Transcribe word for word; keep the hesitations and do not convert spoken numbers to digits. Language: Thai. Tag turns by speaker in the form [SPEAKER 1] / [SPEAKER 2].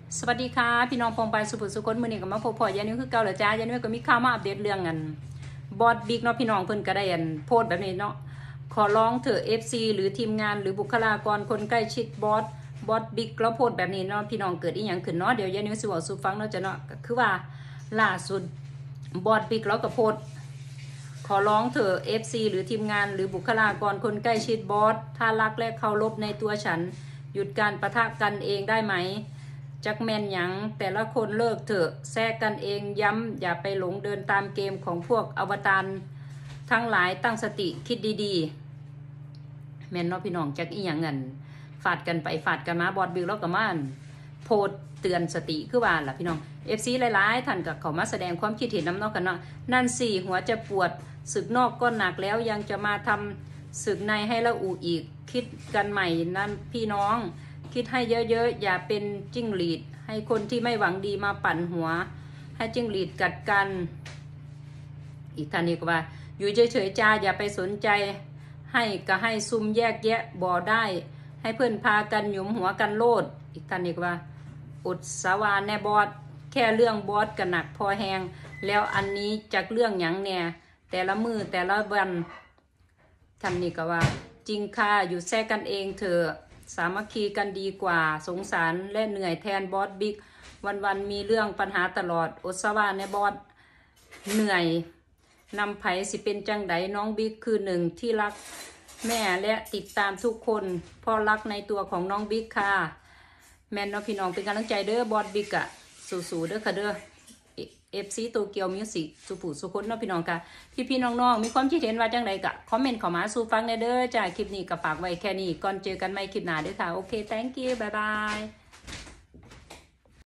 [SPEAKER 1] สวัสดีค่ะพี่น้องปองไปสุภุสุคนมือนี้ก็มาพบพ่อยานิ้วคือเก่าแล้วจ้ายานิ้วก็มีข่าวมาอัปเดตเรื่องกันบอสบิ๊กเนาะพี่น้องเพิ่นก็ได้อันโพสต์แบบนี้เนาะขอร้องเถอะ เอฟ ซี หรือทีมงานหรือบุคลากรคนใกล้ชิดบอสบอสบิ๊กแล้วโพสต์แบบนี้เนาะพี่น้องเกิดอีหยังขึ้นเนาะเดี๋ยวยานิ้วสิบอกสู่ฟังเนาะจ้ะเนาะก็คือว่าล่าสุดบอสบิ๊กแล้วก็โพสต์ขอร้องเถอะ เอฟ ซี หรือทีมงานหรือบุคลากรคนใกล้ชิดบอสถ้ารักและเคารพในตัวฉันหยุดการปะทะกันเองได้ไหมจักแมนหยังแต่ละคนเลิกเถอะแทรกกันเองย้ำอย่าไปหลงเดินตามเกมของพวกอวตารทั้งหลายตั้งสติคิดดีๆแมนเนาะพี่น้องจักอีหยังเงินฟาดกันไปฟาดกันมาบอดบิวแล้วก็มาโพดเตือนสติคือว่าล่ะพี่น้อง เอฟ ซี หลายๆท่านก็เข้ามาแสดงความคิดเห็นน้ำเนาะกันเนาะนั่นสิหัวจะปวดศึกนอกก็หนักแล้วยังจะมาทำศึกในให้ละอูอีกคิดกันใหม่นั่นพี่น้องคิดให้เยอะๆอย่าเป็นจิ้งหรีดให้คนที่ไม่หวังดีมาปั่นหัวให้จิ้งหรีดกัดกันอีกท่านนี้ก็ว่าอยู่เฉยๆจ้าอย่าไปสนใจให้ก็ให้ซุ่มแยกแยะบ่อได้ให้เพื่อนพากันหยุมหัวกันโลดอีกท่านนี้ก็ว่าอุดสาวาแน่บอสแค่เรื่องบอสกันหนักพอแหงแล้วอันนี้จากเรื่องหยังแน่แต่ละมือแต่ละวันท่านนี้ก็ว่าจริงค่ะอยู่แทรกกันเองเถอะสามัคคีกันดีกว่าสงสารและเหนื่อยแทนบอสบิ๊กวันๆมีเรื่องปัญหาตลอดอดสวาในบอสเหนื่อยนำไผสิเป็นจังไดน้องบิ๊กคือหนึ่งที่รักแม่และติดตามทุกคนเพราะรักในตัวของน้องบิ๊กค่ะแม่นเนาะพี่น้องเป็นกำลังใจเด้อบอสบิ๊กอะสู้ๆเด้อค่ะเด้อเอฟซีโตเกียวมิวสิกสุผู้สุคนเนาะพี่น้องค่ะพี่พี่น้องๆมีความคิดเห็นว่าจังไดกะคอมเมนต์เข้ามาสู่ฟังได้เด้อจ้าคลิปนี้ก็ฝากไว้แค่นี้ก่อนเจอกันใหม่คลิปหน้าเด้อค่ะโอเค thank you บ๊ายบาย